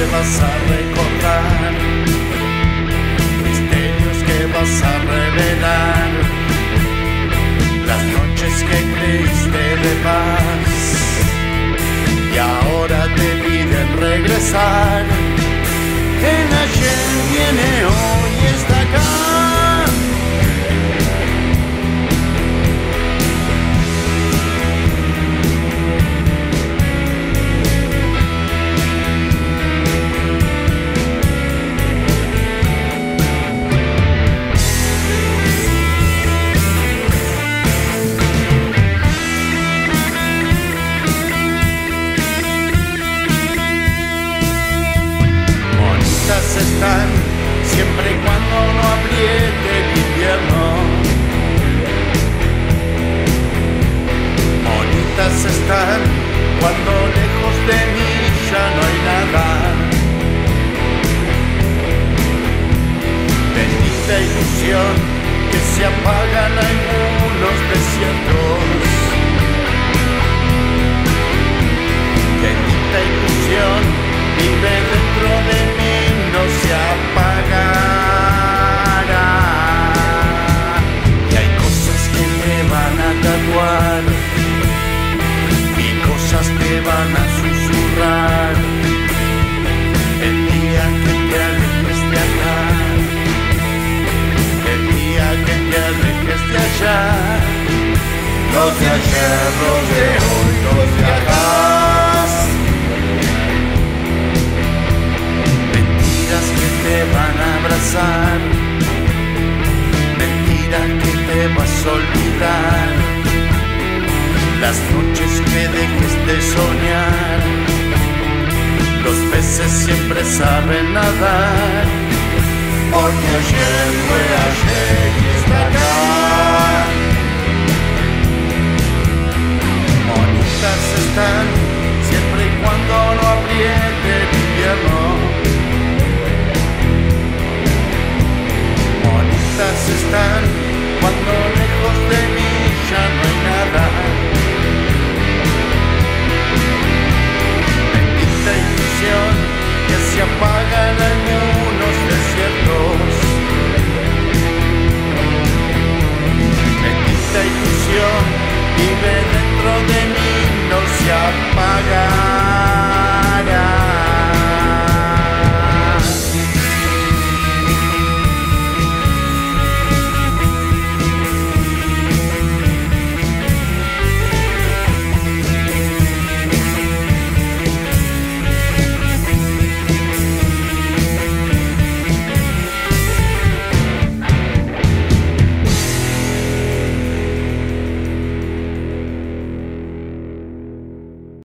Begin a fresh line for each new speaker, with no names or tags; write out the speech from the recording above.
vas a recordar, misterios que vas a revelar, las noches que creíste de paz y ahora te piden regresar. El ayer viene hoy y está acá. Están siempre y cuando no apriete el invierno. Bonitas están cuando lejos de mí ya no hay nada. Bendita ilusión que se apagan algunos desiertos. Bendita ilusión vive dentro de mí, no se apagará. Y hay cosas que me van a tatuar y cosas que van a susurrar. El día que te alejes de acá, el día que te alejes de allá, los de ayer, los de hoy, los de acá. Que te van a abrazar, mentira que te vas a olvidar, las noches que dejes de soñar, los peces siempre saben nadar, porque ayer